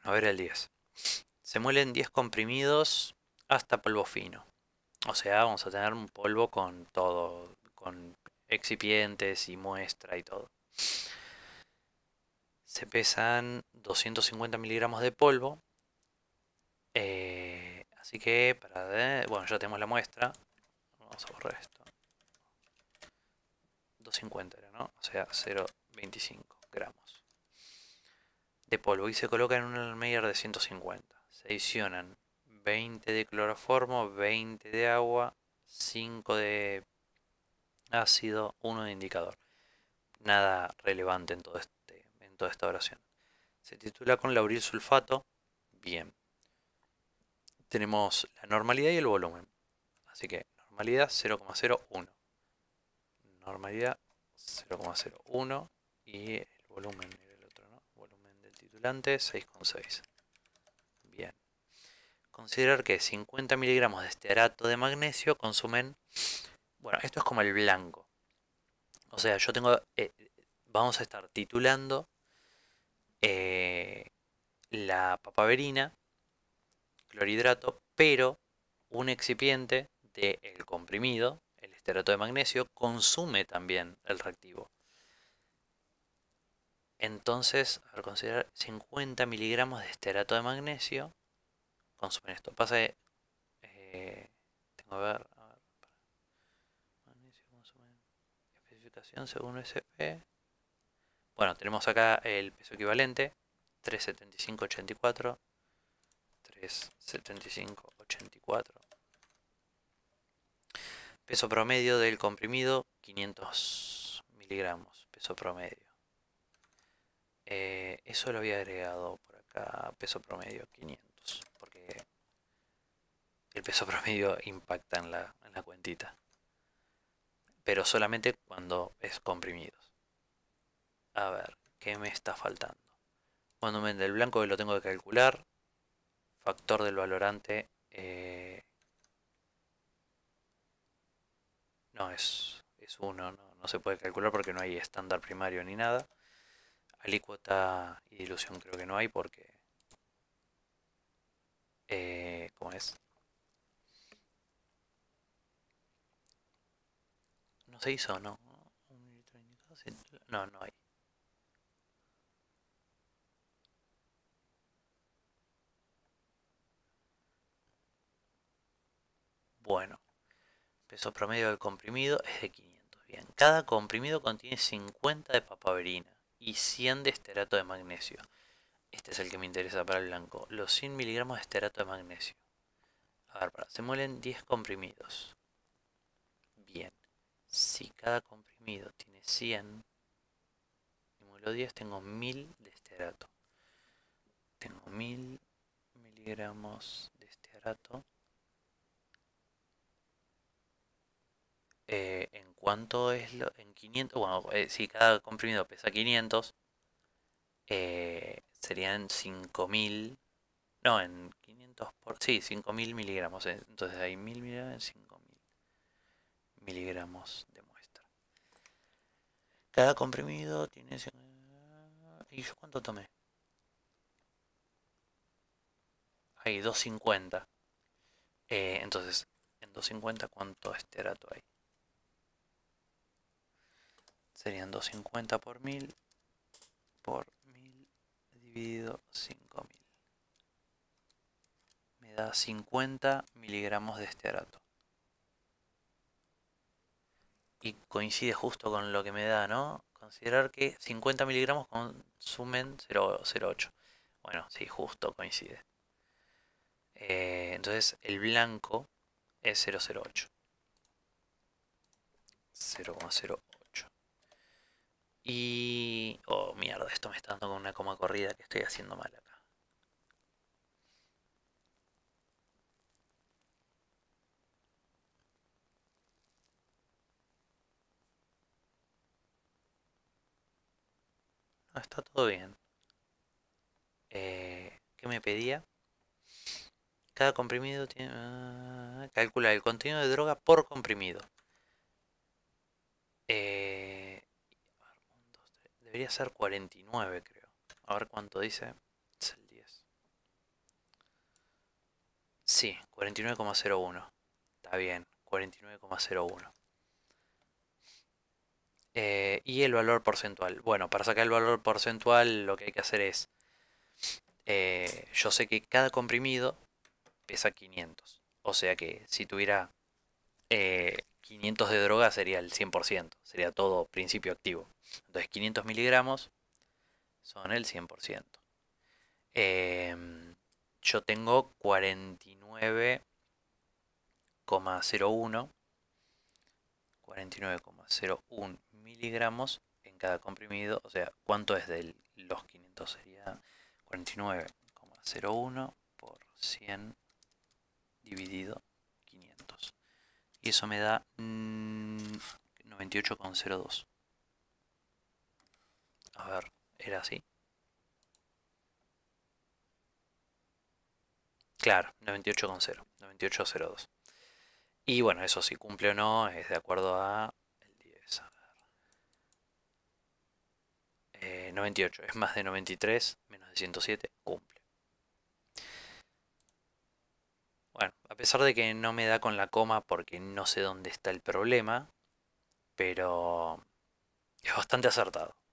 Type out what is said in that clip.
A ver el 10. Se muelen 10 comprimidos hasta polvo fino. O sea, vamos a tener un polvo con todo, con excipientes y muestra y todo. Se pesan 250 miligramos de polvo. Así que, bueno, ya tenemos la muestra. Vamos a borrar esto. 250 era, ¿no? O sea, 0,25 gramos de polvo. Y se coloca en un almíbar de 150. Se adicionan 20 de cloroformo, 20 de agua, 5 de ácido, 1 de indicador. Nada relevante en toda esta oración. Se titula con lauril sulfato. Bien. Tenemos la normalidad y el volumen. Así que normalidad 0,01. Normalidad 0,01. Y el volumen era el otro, ¿no? Volumen del titulante 6,6. Bien. Considerar que 50 miligramos de estearato de magnesio consumen... Bueno, esto es como el blanco. O sea, yo tengo... vamos a estar titulando eh, la papaverina, clorhidrato, pero un excipiente del comprimido, el estearato de magnesio, consume también el reactivo. Entonces, al considerar 50 miligramos de estearato de magnesio, consumen esto. Pasa que, tengo que ver, magnesio consumen, especificación según SP. Bueno, tenemos acá el peso equivalente, 375,84, 375,84. Peso promedio del comprimido, 500 miligramos, peso promedio. Eso lo había agregado por acá, peso promedio 500, porque el peso promedio impacta en la cuentita, pero solamente cuando es comprimidos. A ver, ¿qué me está faltando? Volumen del blanco que lo tengo que calcular, factor del valorante, no es 1, no se puede calcular porque no hay estándar primario ni nada. Alícuota y dilución creo que no hay porque, ¿cómo es? No se hizo, ¿no? Un litro indicado, sí. No, no hay. Bueno, peso promedio del comprimido es de 500. Bien, cada comprimido contiene 50 de papaverina y 100 de esterato de magnesio. Este es el que me interesa para el blanco. Los 100 miligramos de esterato de magnesio. A ver, se muelen 10 comprimidos. Bien, si cada comprimido tiene 100 y muelo 10, tengo 1000 de esterato. Tengo 1000 miligramos de esterato. ¿En cuánto es en 500? Bueno, si cada comprimido pesa 500, serían 5000. No, en 500 por... Sí, 5000 miligramos. Entonces hay 1000 miligramos en 5000 miligramos de muestra. Cada comprimido tiene... ¿Y yo cuánto tomé? Hay 250. Entonces, en 250, ¿cuánto esterato hay? Serían 250 por 1000 por 1000 dividido 5000. Me da 50 miligramos de estearato. Y coincide justo con lo que me da, ¿no? Considerar que 50 miligramos consumen 0,08. Bueno, sí, justo coincide. Entonces el blanco es 0,08. 0,08. Y... Oh, mierda, esto me está dando con una coma corrida que estoy haciendo mal acá. No, está todo bien. ¿Qué me pedía? Cada comprimido tiene... calcula el contenido de droga por comprimido. Eh, a ver, 1, 2, 3, debería ser 49, creo. A ver cuánto dice. Es el 10. sí, 49,01. Está bien, 49,01. Y el valor porcentual. Bueno, para sacar el valor porcentual lo que hay que hacer es, yo sé que cada comprimido pesa 500. O sea que si tuviera 500 de droga sería el 100%. Sería todo principio activo. Entonces 500 miligramos son el 100%. Yo tengo 49,01 miligramos en cada comprimido. O sea, ¿cuánto es de los 500? Sería 49,01 por 100 dividido 500. Y eso me da 98,02. A ver, ¿era así? Claro, 98,0. 98,02. Y bueno, eso si cumple o no es de acuerdo a el 10. A ver. 98 es más de 93, menos de 107, cumple. Bueno, a pesar de que no me da con la coma porque no sé dónde está el problema, pero es bastante acertado.